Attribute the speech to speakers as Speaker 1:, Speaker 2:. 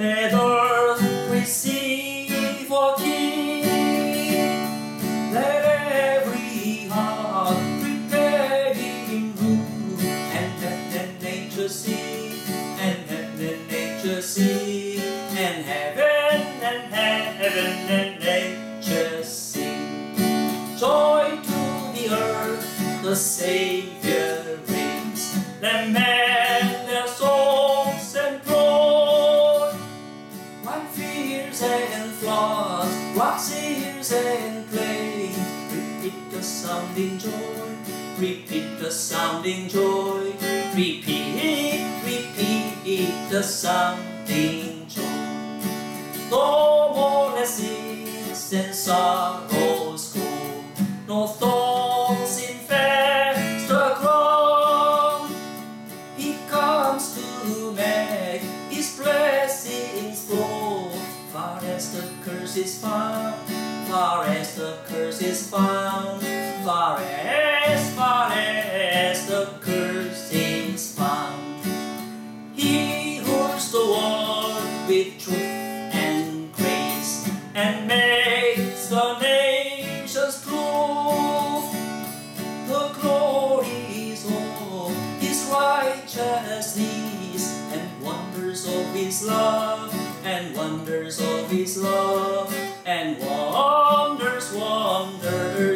Speaker 1: Let earth receive a King. Let every heart prepare Him room, and let nature sing, and let nature sing, and heaven and nature sing. Joy to the earth, the Savior reigns. Let men their songs employ, while fears and floods, rocks, ears and plains. Repeat the sounding joy, repeat the sounding joy, repeat, repeat the sounding joy. No more lessons and sorrows go, no thorns infest the crown. He comes to make His blessings flow, far as the curse is found, far as the curse is found, far as the curse is found. He rules the world with truth and grace, and makes the nations prove the glories of His righteousness, and wonders of His love, and wonders of His love, and wonders